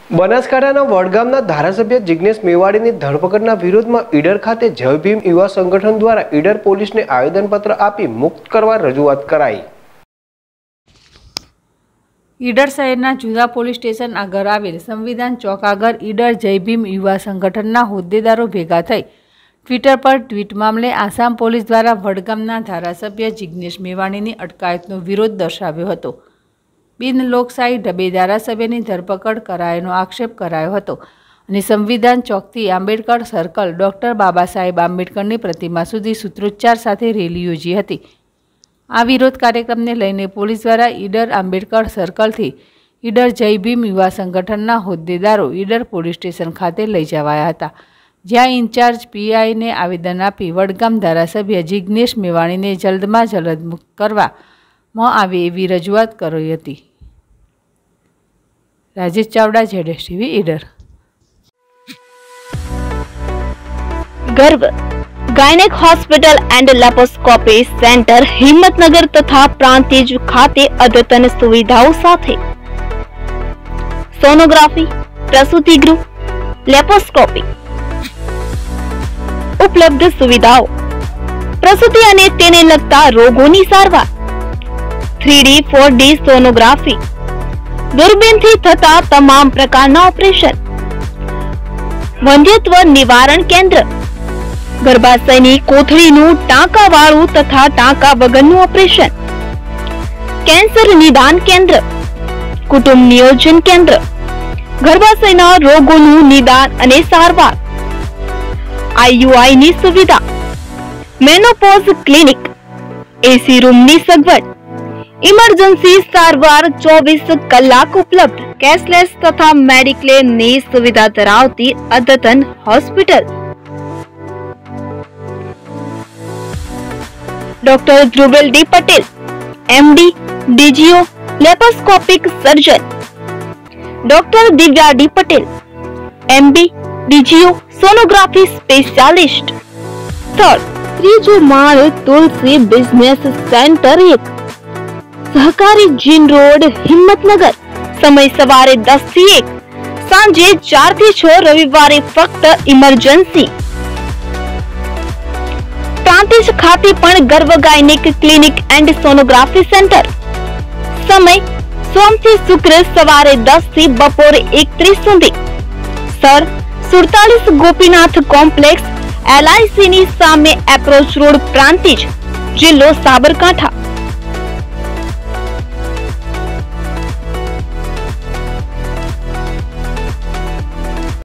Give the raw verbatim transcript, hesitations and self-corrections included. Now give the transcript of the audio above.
બનાસકાંઠાના વડગામના ધારાસભ્ય જિગ્નેશ મેવાણીની ધરપકડના વિરોધમાં ઈડર ખાતે જય ભીમ યુવા સંગઠન દ્વારા ઈડર પોલીસને આવેદનપત્ર આપી મુક્ત કરવા રજૂઆત કરાઈ। ઈડર શહેરના જુદા પોલીસ સ્ટેશન આગળ આવેલ સંવિધાન ચોક આગળ ઈડર જય ભીમ યુવા સંગઠનના હોદ્દેદારો ભેગા થઈ ટ્વિટર પર ટ્વીટ મામલે આસામ પોલીસ દ્વારા વડગામના ધારાસભ્ય જિગ્નેશ મેવાણીની અટકાયતનો વિરોધ દર્શાવ્યો હતો। બિન લોકશાહી ઢબે ધારાસભ્યની ધરપકડ કરાયાનો આક્ષેપ કરાયો હતો અને સંવિધાન ચોકથી આંબેડકર સર્કલ ડૉક્ટર બાબા સાહેબ આંબેડકરની પ્રતિમા સુધી સૂત્રોચ્ચાર સાથે રેલી યોજી હતી। આ વિરોધ કાર્યક્રમને લઈને પોલીસ દ્વારા ઈડર આંબેડકર સર્કલથી ઈડર જય ભીમ યુવા સંગઠનના હોદ્દેદારો ઈડર પોલીસ સ્ટેશન ખાતે લઈ જવાયા હતા, જ્યાં ઇન્ચાર્જ પીઆઈને આવેદન આપી વડગામ ધારાસભ્ય જિગ્નેશ મેવાણીને જલ્દમાં જલ્દ મુક્ત કરવામાં આવે એવી રજૂઆત કરી હતી। राजेश चावड़ा, जेडेस TV, Idar. Garv gynaec hospital and laparoscopy centre Himmatnagar तथा प्रांतिज खाते अद्यतन सुविधाओं साथे सोनोग्राफी, प्रसूति गृह, लेप्रोस्कोपी उपलब्ध सुविधाओं, प्रसूति अने तेने लगता रोगोनी सारवार, three D four D sonography, दूरबीन थी थता तमाम प्रकारना ऑपरेशन, वंध्यत्व निवारण केंद्र, गर्भाशयनी कोथळीनु टांकावाळु तथा टांका वगरनु ऑपरेशन, कैंसर निदान केंद्र, कुटुंब नियोजन केंद्र, गर्भाशयना रोगोनु निदान अने सारवार, आईयूआई नी सुविधा, मेनोपॉज क्लिनिक, एसी रूम नी सगवड, इमरजेंसी सारवार चौबीस कलाक उपलब्ध, कैशलेस तथा मेडिक्लेम नी सुविधा धरावती अद्यतन hospital. Doctor Dhruvel D Patel, MD, DGO, laparoscopic surgeon. Doctor Divya D Patel, MD, DGO, sonography specialist. Third, त्रीजो माळ तुलसी बिजनेस सेंटर एक, सहकारी जीन रोड, हिम्मतनगर। समय सवारे दस थी एक, सांजे चार थी छ, रविवारे फक्त इमरजेंसी। प्रांतिज खाते पण Garv gynaec clinic and sonography centre. समय सोम थी शुक्र सवारे दस थी बपोरे एक त्रीस सुधी। सर सुड़तालीस गोपीनाथ कॉम्प्लेक्स, एलआईसी नी सामे एप्रोच रोड, प्रांतिज, जिल्लो साबरकांठा।